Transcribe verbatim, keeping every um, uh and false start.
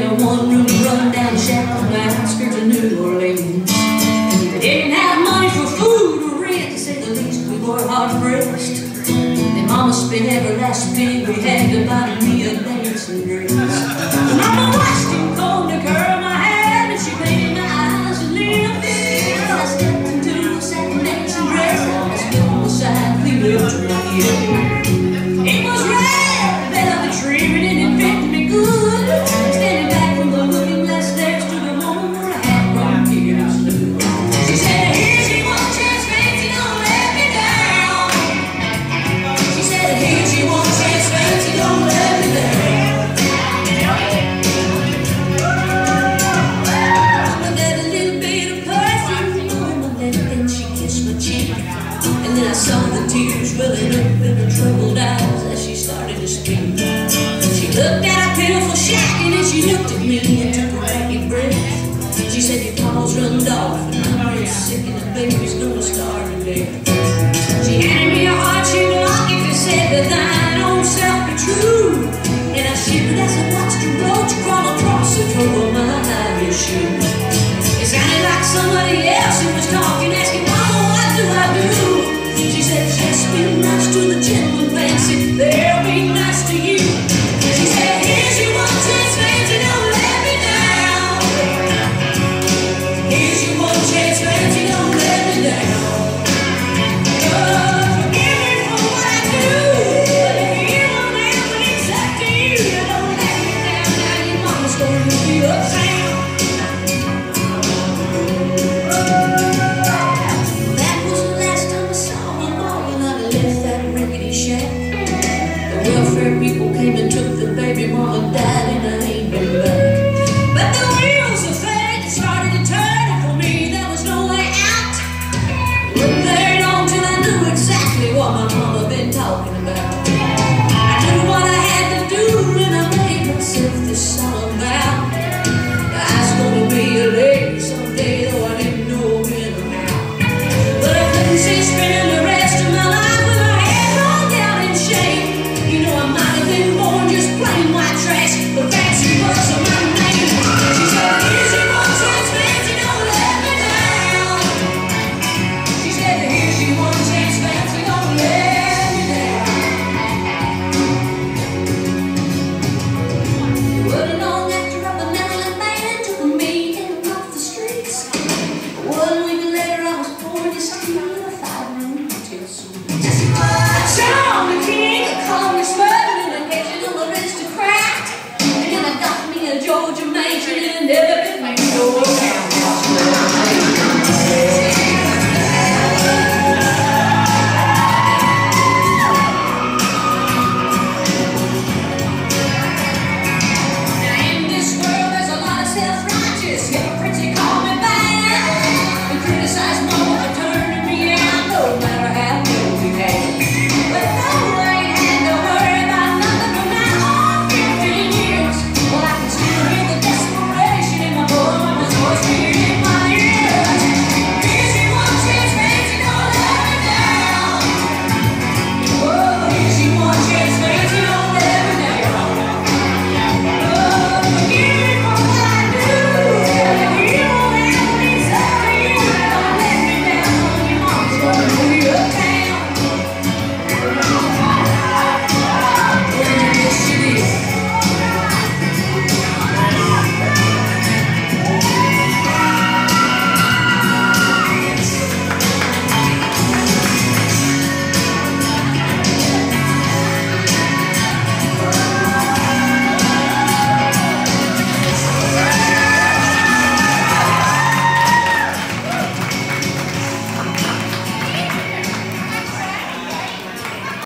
a one-room run-down shack on the outskirts of New Orleans. We didn't have money for food or rent, to say the least. We were hard-pressed. Then Mama spent every last penny we had to buy me a dancing dress. Mama washed and combed and curled my hair, and she painted my eyes a little bit. I stepped into a satin dancing dress, I was feeling the side we lived to my ear. It was red, velvet trim, and it fit me good. Standing back from the looking glass next to the woman where I had one tears blue. She said, here's your one chance, fancy, don't let me down. She said, here's your one chance, fancy, don't let me down. Mama got a little bit of perfume on my lip, and she kissed my cheek. And then I saw the tears welling up in her troubled eyes as she started to speak. She looked at a pitiful shack and then she looked at me.